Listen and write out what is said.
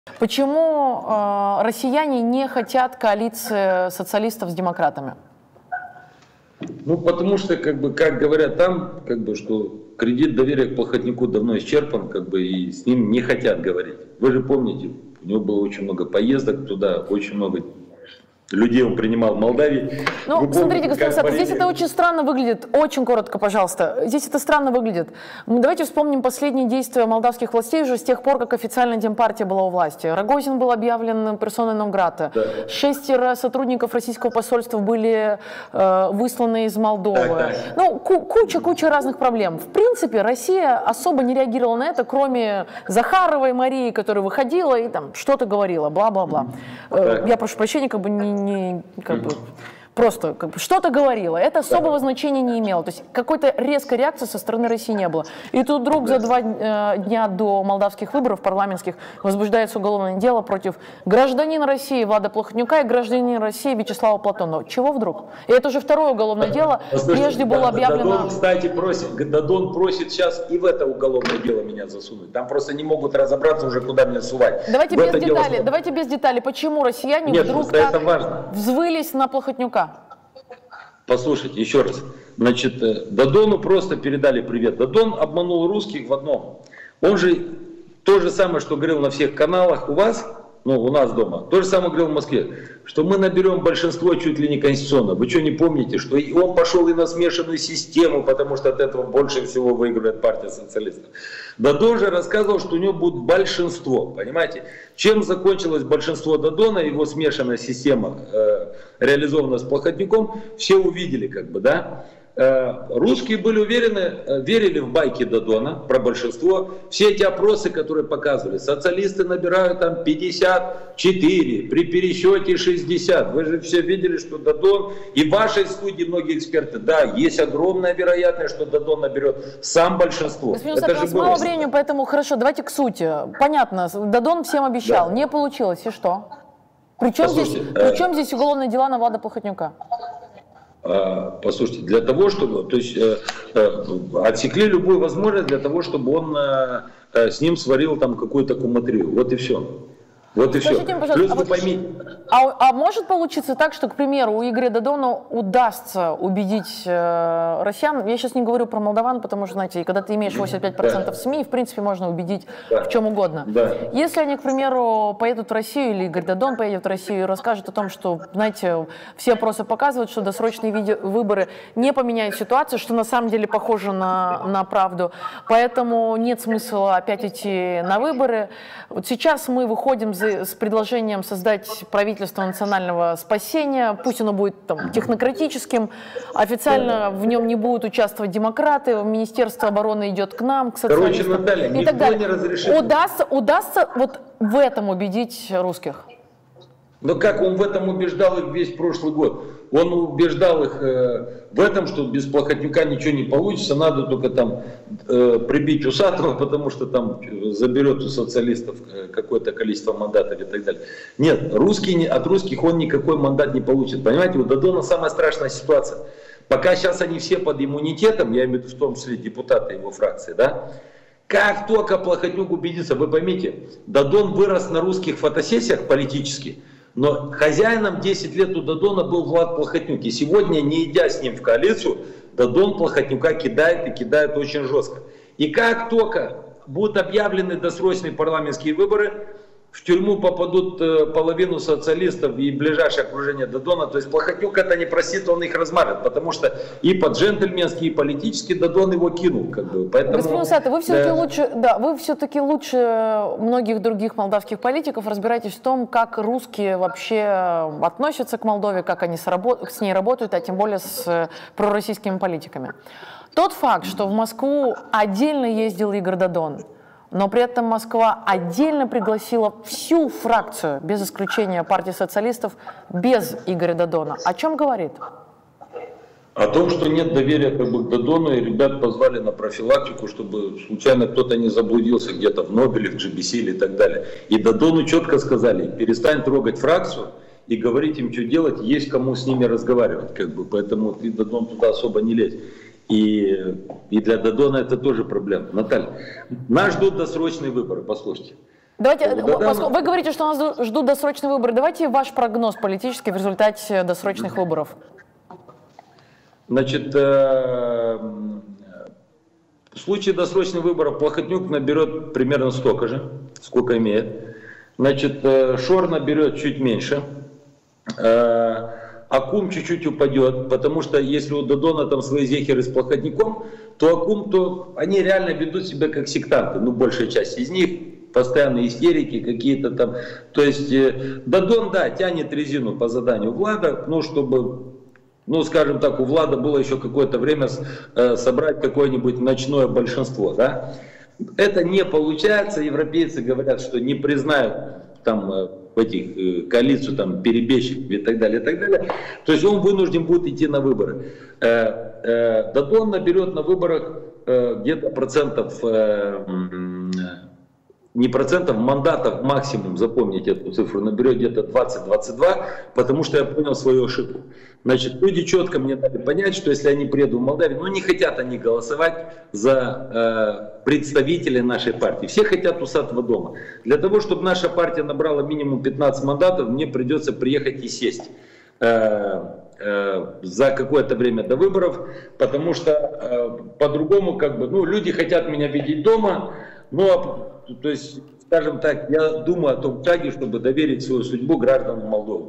Почему россияне не хотят коалиции социалистов с демократами? Ну, потому что, как говорят там, что кредит доверия к Плохотнюку давно исчерпан, и с ним не хотят говорить. Вы же помните, у него было очень много поездок туда, очень много людей он принимал в Молдавии. Ну, смотрите, господин Сатов, здесь это очень странно выглядит. Очень коротко, пожалуйста. Здесь это странно выглядит. Давайте вспомним последние действия молдавских властей уже с тех пор, как официально Демпартия была у власти. Рогозин был объявлен персоной нон-грата. Да. 6 сотрудников российского посольства были высланы из Молдовы. Да. Ну, куча разных проблем. В принципе, Россия особо не реагировала на это, кроме Захаровой Марии, которая выходила и там что-то говорила, бла-бла-бла. Я прошу прощения, просто что-то говорила. Это особого значения не имело. То есть какой-то резкой реакции со стороны России не было. И тут вдруг за 2 дня до молдавских выборов парламентских возбуждается уголовное дело против гражданина России Влада Плохотнюка и гражданина России Вячеслава Платонова. Чего вдруг? И это уже второе уголовное дело. Прежде было объявлено... Дадон, кстати, просит сейчас и в это уголовное дело меня засунуть. Там просто не могут разобраться уже, куда меня сувать. Давайте без деталей. Почему россияне вдруг так взвылись на Плохотнюка? Послушайте, еще раз. Значит, Дадону просто передали привет. Дадон обманул русских в одном. Он же то же самое, что говорил на всех каналах у вас, ну, у нас дома, то же самое говорил в Москве, что мы наберем большинство чуть ли не конституционно. Вы что, не помните, что он пошел и на смешанную систему, потому что от этого больше всего выигрывает партия социалистов. Дадон же рассказывал, что у него будет большинство, понимаете? Чем закончилось большинство Дадона, его смешанная система, реализованная с Плохотнюком, все увидели, да? Русские были уверены, верили в байки Дадона про большинство. Все эти опросы, которые показывали, социалисты набирают там 54, при пересчете 60. Вы же все видели, что Дадон, и в вашей студии многие эксперты, да, есть огромная вероятность, что Дадон наберет сам большинство. Господин Сатов, у нас мало времени, поэтому хорошо, давайте к сути. Понятно, Дадон всем обещал, да. Не получилось, и что? Причем здесь уголовные дела на Влада Плохотнюка? Послушайте, для того, чтобы, то есть отсекли любую возможность для того, чтобы он с ним сварил там какую-то куматрию. Вот и все. Вот и Скажите все. Мне, Плюс вы поймите. А может получиться так, что, к примеру, у Игоря Дадона удастся убедить россиян, я сейчас не говорю про молдаван, потому что, знаете, когда ты имеешь 85% СМИ, в принципе, можно убедить в чем угодно. Да. Если они, к примеру, поедут в Россию, или Игорь Дадон поедет в Россию и расскажет о том, что, знаете, все опросы показывают, что досрочные выборы не поменяют ситуацию, что на самом деле похоже на правду, поэтому нет смысла опять идти на выборы. Вот сейчас мы выходим с предложением создать правительство национального спасения, пусть оно будет там технократическим, официально в нем не будут участвовать демократы, Министерство обороны идет к нам, к социалистам, Наталья, и так далее. Не разрешит. Удастся вот в этом убедить русских? Но как он в этом убеждал их весь прошлый год? Он убеждал их в этом, что без Плохотнюка ничего не получится, надо только там прибить Усатого, потому что там заберет у социалистов какое-то количество мандатов и так далее. Нет, от русских он никакой мандат не получит. Понимаете, у Дадона самая страшная ситуация. Пока сейчас они все под иммунитетом, я имею в виду в том числе депутаты его фракции, да? Как только Плохотнюк убедится, вы поймите, Дадон вырос на русских фотосессиях политически, но хозяином 10 лет у Дадона был Влад Плохотнюк. И сегодня, не идя с ним в коалицию, Дадон Плохотнюка кидает и кидает очень жестко. И как только будут объявлены досрочные парламентские выборы, в тюрьму попадут половину социалистов и ближайшее окружение Дадона. То есть Плохотнюк это не простит, он их размажет, потому что и по-джентльменски, и политически Дадон его кинул. Поэтому, господин Сатов, вы все-таки лучше многих других молдавских политиков разбираетесь в том, как русские вообще относятся к Молдове, как они с ней работают, а тем более с пророссийскими политиками. Тот факт, что в Москву отдельно ездил Игорь Дадон, но при этом Москва отдельно пригласила всю фракцию, без исключения партии социалистов, без Игоря Дадона. О чем говорит? О том, что нет доверия к Дадону, и ребят позвали на профилактику, чтобы случайно кто-то не заблудился где-то в Нобеле, в GBC или так далее. И Дадону четко сказали: перестань трогать фракцию и говорить им, что делать, есть кому с ними разговаривать. Поэтому ты, Дадон, туда особо не лезь. И для Дадона это тоже проблема. Наталья, нас ждут досрочные выборы, послушайте. Давайте, вы говорите, что нас ждут досрочные выборы. Давайте ваш прогноз политический в результате досрочных выборов. Значит, в случае досрочных выборов Плохотнюк наберет примерно столько же, сколько имеет. Значит, Шор наберет чуть меньше. Акум чуть-чуть упадет, потому что если у Додона там свои зехеры с Плохотнюком, то Акум, то они реально ведут себя как сектанты, ну, большая часть из них, постоянные истерики какие-то там. То есть Додон, да, тянет резину по заданию Влада, ну, чтобы, ну, скажем так, у Влада было еще какое-то время собрать какое-нибудь ночное большинство, да. Это не получается, европейцы говорят, что не признают там в этих коалицию там перебежчиков и так далее, и так далее. То есть он вынужден будет идти на выборы. Додон наберет на выборах где-то процентов, не процентов, мандатов максимум, запомните эту цифру, наберет где-то 20-22, потому что я понял свою ошибку. Значит, люди четко мне дали понять, что если они приедут в Молдавию, ну не хотят они голосовать за представителей нашей партии. Все хотят усатого дома. Для того, чтобы наша партия набрала минимум 15 мандатов, мне придется приехать и сесть за какое-то время до выборов, потому что по-другому как бы, ну люди хотят меня видеть дома, но то есть, скажем так, я думаю о том шаге, чтобы доверить свою судьбу гражданам Молдовы.